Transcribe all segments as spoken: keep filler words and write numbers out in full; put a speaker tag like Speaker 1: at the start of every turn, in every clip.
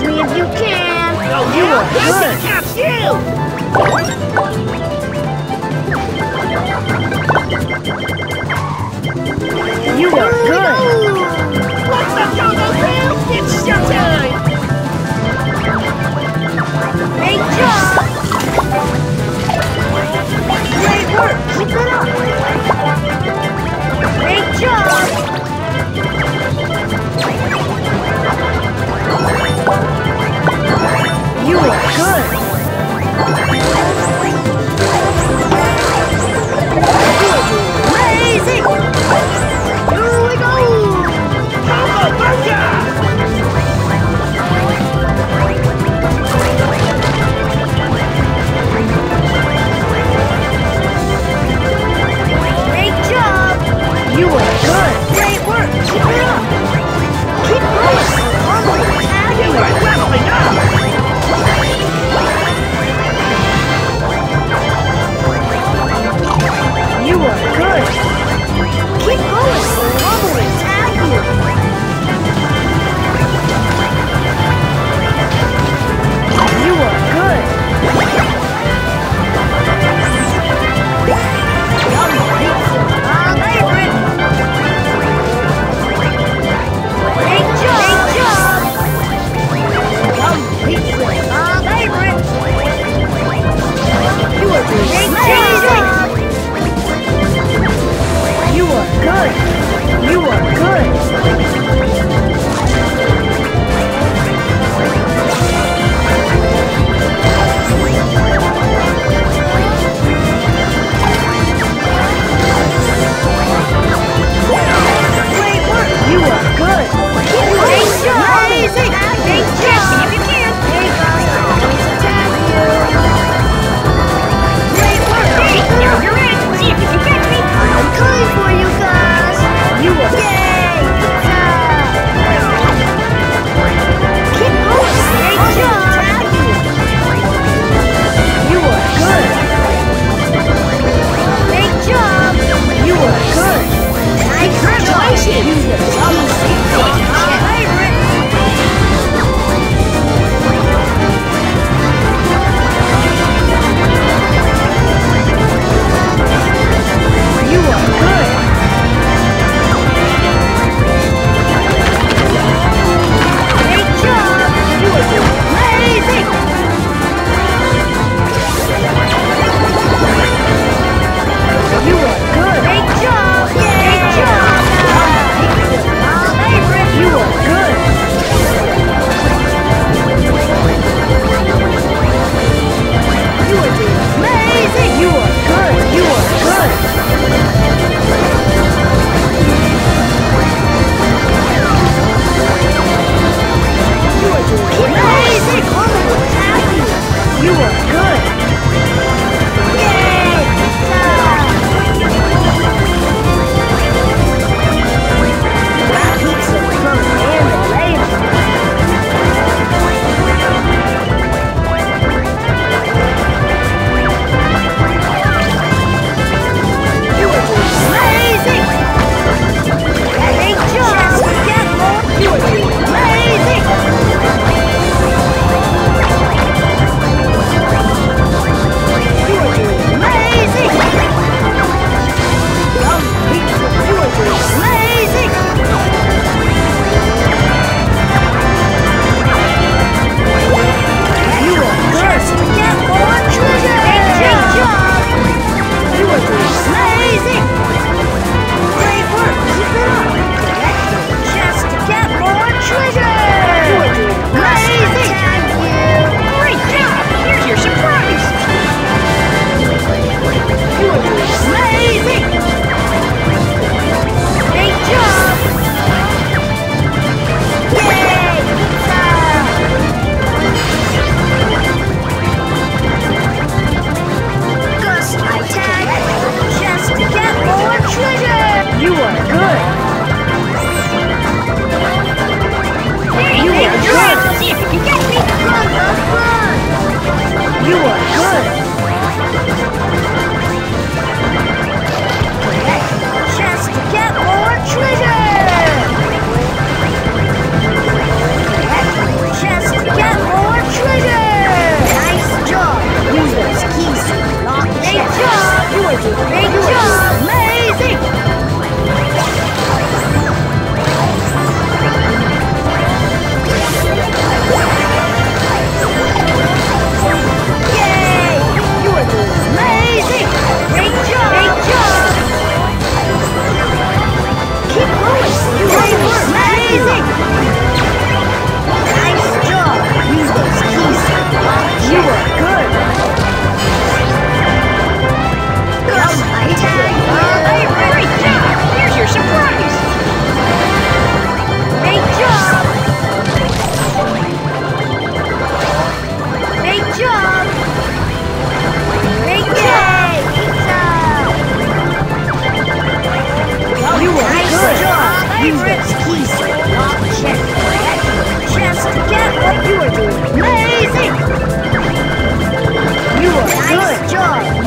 Speaker 1: me if you can.
Speaker 2: Oh,
Speaker 1: you
Speaker 2: yeah?
Speaker 1: are
Speaker 2: Yes,
Speaker 1: good.
Speaker 2: I catch you!
Speaker 1: You are good.
Speaker 2: What's up, Go-Go Crew? It's showtime!
Speaker 1: Great job. Great work. Keep it up. Great job. You are good. Crazy. Here we go.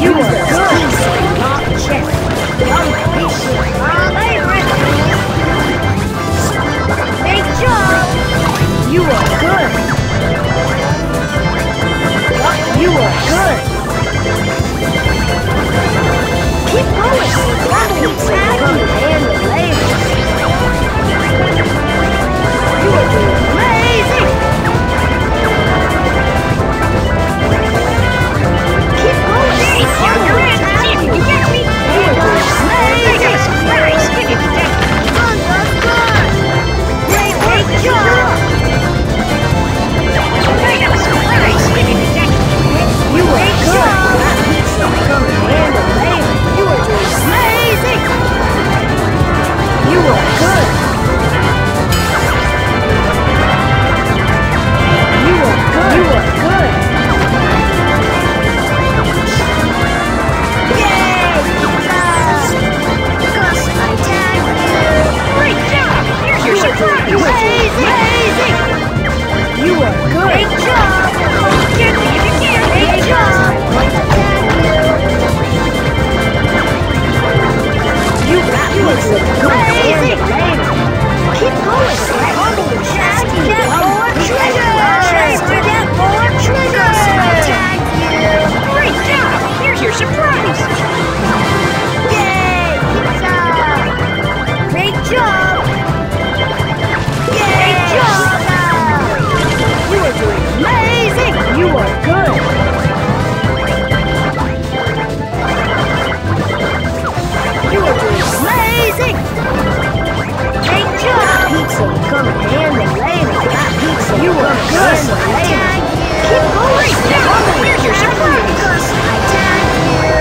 Speaker 1: You are good. Not check. Competition. My favorite. Great job. You are good. You are good. Keep going. Pizza coming hand and labor. You are doing amazing. Keep going.
Speaker 2: Hey, you're in. See if you can get me.
Speaker 1: You are doing
Speaker 2: I got a
Speaker 1: amazing.
Speaker 2: surprise. Give me the deck.
Speaker 1: On the spot. Great, great job.
Speaker 2: I got a surprise. Give me the deck.
Speaker 1: You are good. That pizza coming hand and labor. You are doing amazing. You are good. You are good. You are good. Yay! Pizza! Gus, I tag you.
Speaker 2: Great job. Here's your surprise.
Speaker 1: Amazing! You are good. Great job.
Speaker 2: Get me if you can.
Speaker 1: Great job. I tag you. You got pizza. Amazing. Keep going. Just get more triggers. Just get more triggers. Tag you.
Speaker 2: Great job. Here's your surprise.
Speaker 1: Yay! Pizza! Great job! Yay! Great job! You are doing amazing! You are good! You are doing amazing! Great job! Pizza will come in handy later. That pizza you are good! Tag you! Keep going!
Speaker 2: Great job. Here's your surprise.
Speaker 1: I tag you!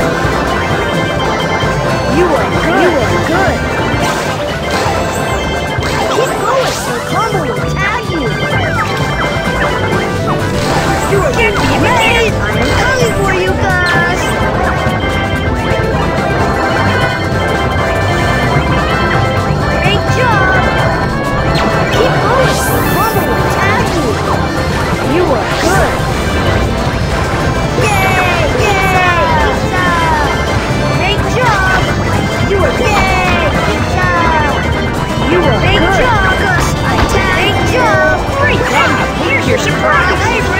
Speaker 1: You are good. You are good. Keep going, so Combo will tag you. You are
Speaker 2: Get me if you
Speaker 1: amazing. I'm coming for you, Gus. Great job. Keep going, so Combo will tag you. You are good. Yay! Yay! Pizza! Great job! You are yay! Pizza! You are great
Speaker 2: good.
Speaker 1: job, Gus! I tag Great job!
Speaker 2: Great job. Here's your surprise.
Speaker 1: My favorite.